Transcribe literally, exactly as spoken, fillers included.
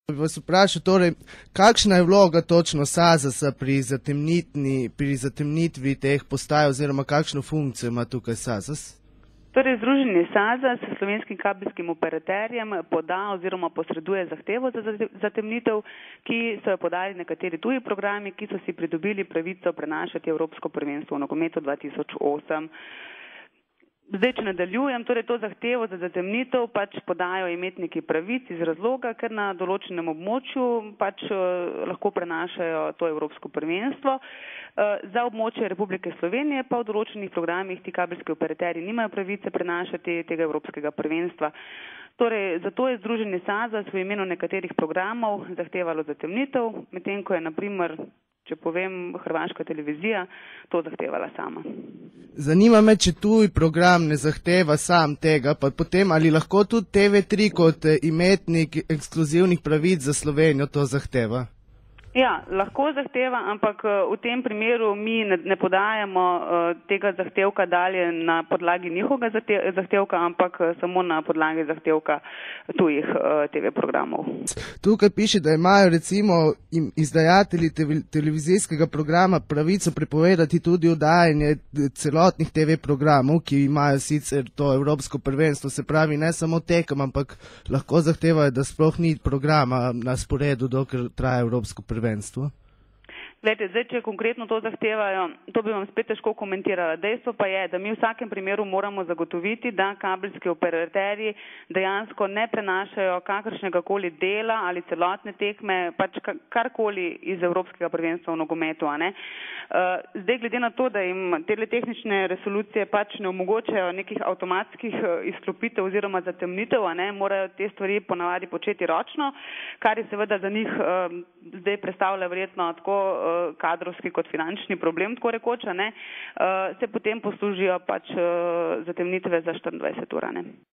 Vas vprašal, torej, kakšna je vloga točno SAZAS-a pri pri zatemnitvi teh postaj oziroma kakšno funkcijo ima tukaj SAZAS? Torej, Združenje SAZAS slovenskim kabelskim operaterjem poda oziroma posreduje zahtevo za zatemnitev, ki so jo podali nekateri tuji programi, ki so si pridobili pravico prenašati Evropsko prvenstvo v nogometu dva tisoč osem. Zdaj, če nadaljujem, torej to zahtevo za zatemnitev pač podajo imetniki pravic iz razloga, ker na določenem območju pač lahko prenašajo to Evropsko prvenstvo. Za območje Republike Slovenije pa v določenih programih ti kabelski operaterji nimajo pravice prenašati tega Evropskega prvenstva. Torej, zato je Združenje SAZAS v imenu nekaterih programov zahtevalo zatemnitev, medtem ko je na primer, če povem, hrvaška televizija to zahtevala sama. Zanima me, če tuj program ne zahteva sam tega, pa potem ali lahko tudi T V tri kot imetnik ekskluzivnih pravic za Slovenijo to zahteva? Ja, lahko zahteva, ampak v tem primeru mi ne podajamo tega zahtevka dalje na podlagi njihovega zahtevka, ampak samo na podlagi zahtevka tujih T V programov. Tukaj piše, da imajo recimo izdajatelji televizijskega programa pravico prepovedati tudi oddajanje celotnih T V programov, ki imajo sicer to Evropsko prvenstvo, se pravi ne samo tekem, ampak lahko zahtevajo, da sploh ni programa na sporedu, dokler traja Evropsko prvenstvo. Glejte, zdaj, če konkretno to zahtevajo, to bi vam spet težko komentirala. Dejstvo pa je, da mi v vsakem primeru moramo zagotoviti, da kabelski operaterji dejansko ne prenašajo kakršnega koli dela ali celotne tekme, pač karkoli iz Evropskega prvenstva v nogometu. Zdaj, glede na to, da jim teletehnične resolucije pač ne omogočajo nekih avtomatskih izklopitev oziroma zatemnitev, morajo te stvari ponavadi početi ročno, kar je seveda za njih zdaj predstavlja verjetno tako kadrovski kot finančni problem, tako rekoč, se potem poslužijo pač zatemnitve za štiriindvajset ur.